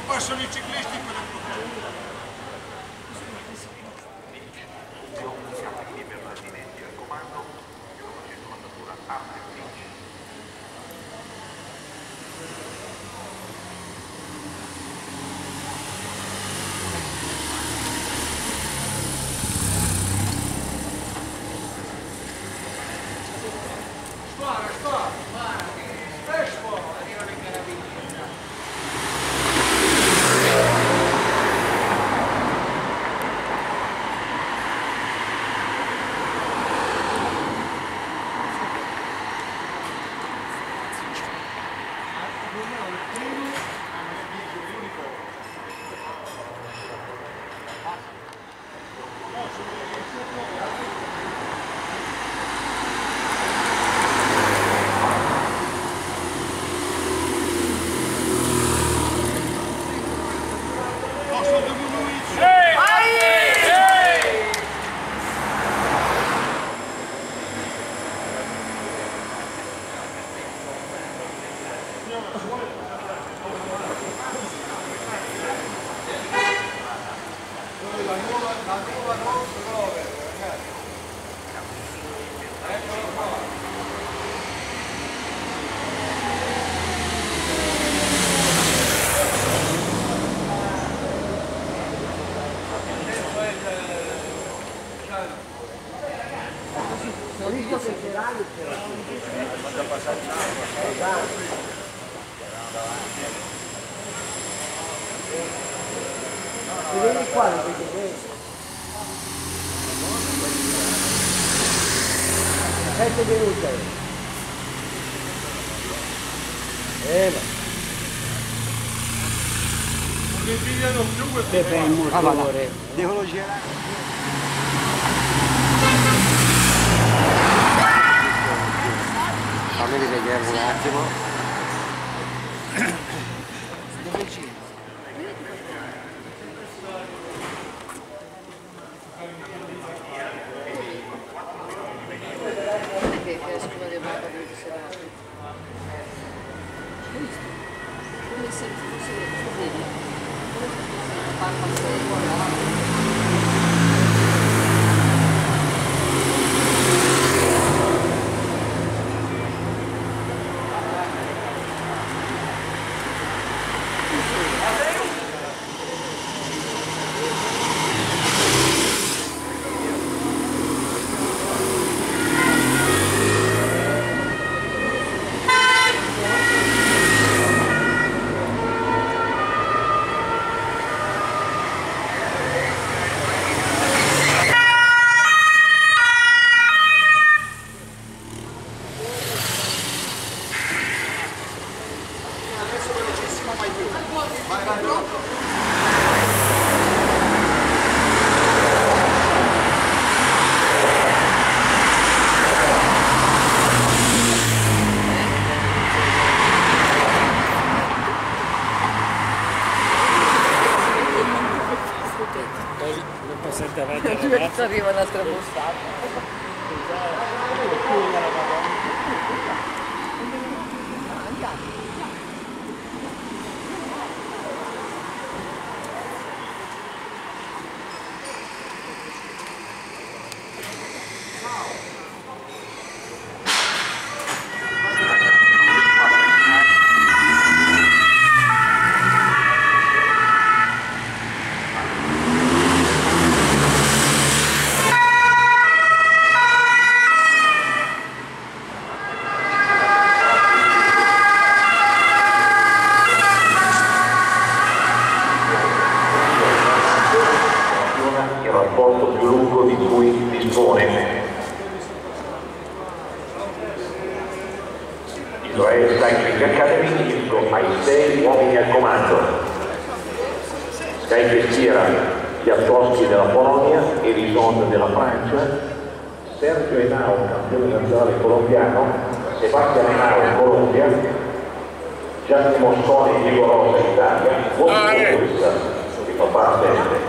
passano i ciclisti per il problema. Vieni qua, vedete? 7 minuti. Non li pigliano più questi Che bel motore. Devono girare. Fammi rivedere un attimo. Dove c'è? Arriva un'altra postata. Israel Cycling Academy inizio ai 6 uomini al comando. Sky Peschiera, Piazzoschi della Polonia, Erison della Francia, Sergio Henao, campione nazionale colombiano, Sebastian Henao, Colombia, Gianni Mosconi, Diego Rosa, Italia, Juan Cruz, che fa parte